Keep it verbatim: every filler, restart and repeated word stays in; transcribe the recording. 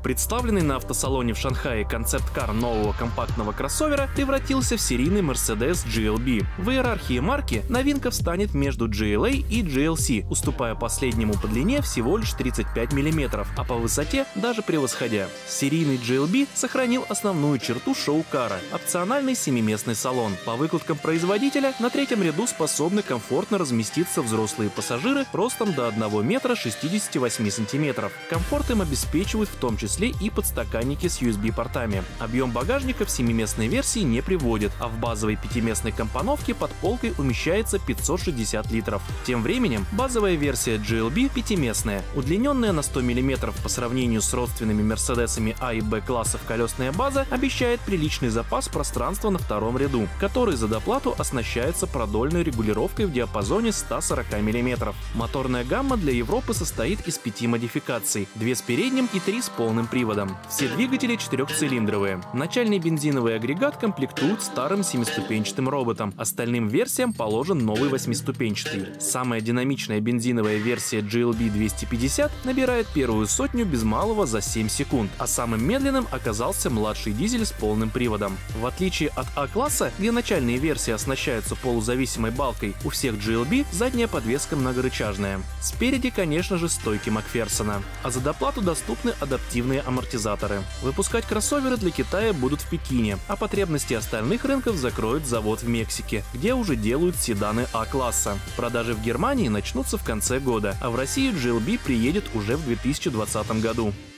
Представленный на автосалоне в Шанхае концепт-кар нового компактного кроссовера превратился в серийный Mercedes джи эл би. В иерархии марки новинка встанет между джи эл эй и джи эл си, уступая последнему по длине всего лишь тридцать пять миллиметров, а по высоте даже превосходя. Серийный джи эл би сохранил основную черту шоу-кара – опциональный семиместный салон. По выкладкам производителя, на третьем ряду способны комфортно разместиться взрослые пассажиры ростом до одного метра шестидесяти восьми сантиметров. Комфорт им обеспечивают в том числе и подстаканники с ю эс би-портами. Объем багажника в семиместной версии не приводит, а в базовой пятиместной компоновке под полкой умещается пятьсот шестьдесят литров. Тем временем базовая версия джи эл би пятиместная, удлиненная на сто миллиметров по сравнению с родственными Мерседесами А и Б классов колесная база, обещает приличный запас пространства на втором ряду, который за доплату оснащается продольной регулировкой в диапазоне ста сорока миллиметров. Моторная гамма для Европы состоит из пяти модификаций, две с передним и три с полным приводом. Все двигатели четырехцилиндровые. Начальный бензиновый агрегат комплектуют старым семиступенчатым роботом, остальным версиям положен новый восьмиступенчатый. Самая динамичная бензиновая версия джи эл би двести пятьдесят набирает первую сотню без малого за семь секунд, а самым медленным оказался младший дизель с полным приводом. В отличие от А-класса, где начальные версии оснащаются полузависимой балкой, у всех джи эл би задняя подвеска многорычажная. Спереди, конечно же, стойки Макферсона, а за доплату доступны адаптивные амортизаторы. Выпускать кроссоверы для Китая будут в Пекине, а потребности остальных рынков закроет завод в Мексике, где уже делают седаны А-класса. Продажи в Германии начнутся в конце года, а в Россию джи эл би приедет уже в две тысячи двадцатом году.